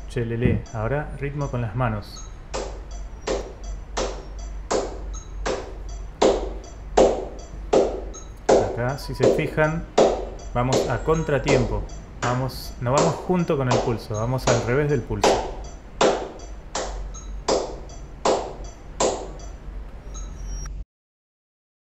Chelele. Ahora ritmo con las manos. Acá, si se fijan, vamos a contratiempo. No vamos junto con el pulso, vamos al revés del pulso.